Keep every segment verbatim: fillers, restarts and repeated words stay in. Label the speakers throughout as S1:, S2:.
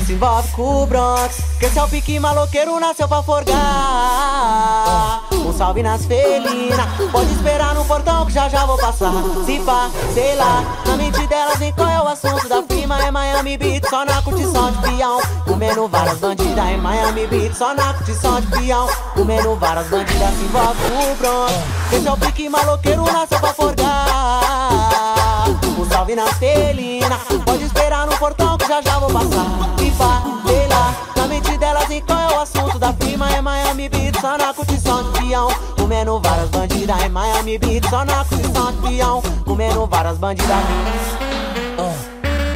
S1: se envolve com o Bronx, que esse é o pique maloqueiro, nasceu pra forgar. Um salve nas felinas, pode esperar no portão que já já vou passar. Se pá, sei lá, na mente delas vem qual é o assunto da firma. É Miami Beat, só na curtição de peão, comendo várias bandidas. É Miami Beat, só na curtição de peão, comendo várias bandidas. Se envolve com o Bronx, que esse é o pique maloqueiro, nasceu pra forgar. Um salve nas felinas, pode esperar no portão que já já vou passar. Se pá, sei lá, na mente delas vem qual é o assunto da firma. É Miami Beat, só na curtição de peão, comendo várias bandidas. É Miami Beat, só na curtição de peão, comendo várias bandidas. uh.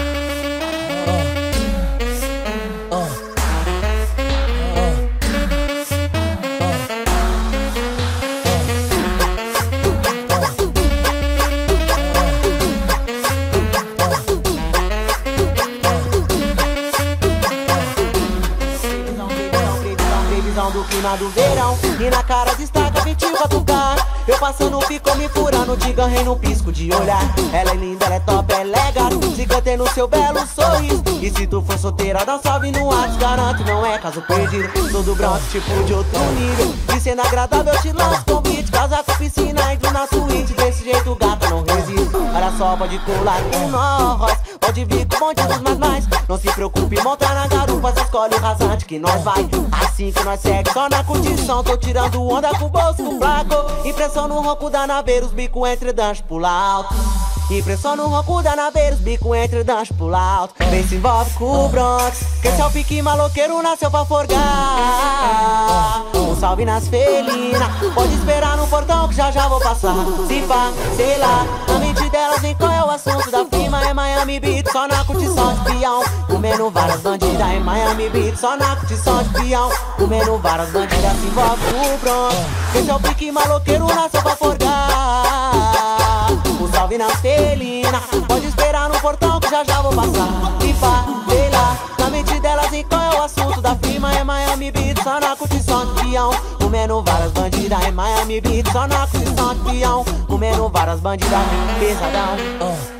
S1: Do clima do verão, e na cara destaca ventinho pra tocar. Eu passando o pico, me furando, te ganhei no pisco de olhar. Ela é linda, ela é top, ela é gata, se cantei no seu belo sorriso. E se tu for solteira, dá um salve no ar, te garanto, não é caso perdido. Sou do Bronx, tipo de outro nível, e sendo agradável eu te lanço convite. Casa com piscina, entro na suíte, desse jeito gata, não resisto. Olha só, pode colar com nós, pode vir com bandidos, mas mais não se preocupe, montar na garupa, você escolhe o rasante que nós vai. Assim que nós segue, só na curtição, tô tirando onda com o bolso fraco. Impressão no ronco da naveira, os bico entre dancho pula alto. Impressão no ronco da naveira, os bico entre dancho pula alto. Vem se envolve com o Bronx, que esse é o pique maloqueiro, nasceu pra forgar. Um salve nas felinas, pode esperar no portão que já já vou passar. Se pá, sei lá, na mente delas vem qual é o assunto da firma. É Miami Beat, só na curtição de peão, comendo várias bandidas. É Miami Beat, só na curtição de peão, comendo várias bandidas. Se envolve com o Bronx, que esse é o pique maloqueiro, nasceu pra forgar. Um salve nas felinas, pode esperar no portão que já já vou passar. E pá, sei lá, na mente delas vem qual é o assunto da firma. É Miami Beat, só na curtição de peão, comendo várias bandidas. É Miami Beat, só na curtição de peão, comendo várias bandidas. Pesadão. uh.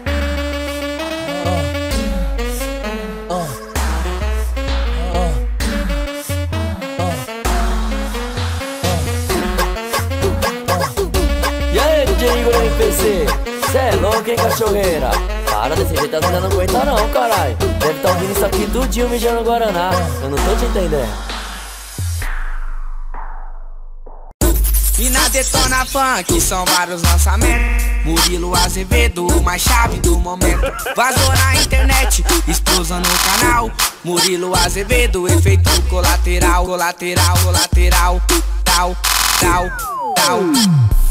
S2: Igor M P C, cê é louco, hein, cachorreira? Para desse jeito, você não aguenta não, caralho. Deve tá ouvindo isso aqui tudinho mijando Guaraná. Eu não tô te entendendo.
S3: E na Detona Funk são vários lançamentos. Murilo Azevedo, o mais chave do momento. Vazou na internet, explosão no canal. Murilo Azevedo, efeito colateral. Colateral, colateral, tal, tal, tal.